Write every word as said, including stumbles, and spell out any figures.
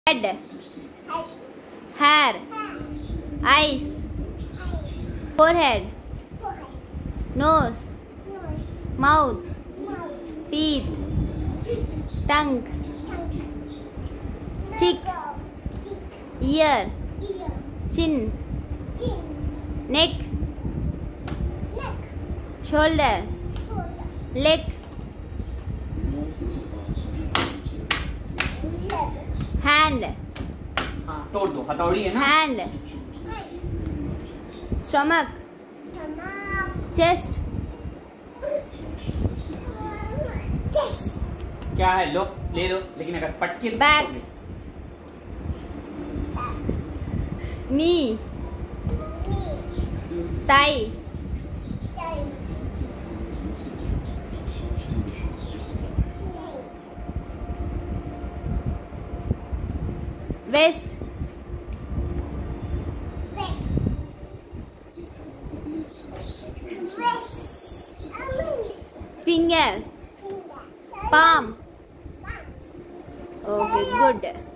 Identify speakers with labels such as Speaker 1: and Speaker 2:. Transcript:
Speaker 1: Head, hair, eyes, forehead, nose, mouth, teeth, tongue, cheek, ear, chin, neck, shoulder, leg, hand,
Speaker 2: हाँ तोड़ दो, हथौड़ी है ना?
Speaker 1: hand, stomach, chest,
Speaker 2: क्या है? लो ले लो, लेकिन अगर पटके
Speaker 1: back, knee, thigh, waist, finger, palm. Okay, good.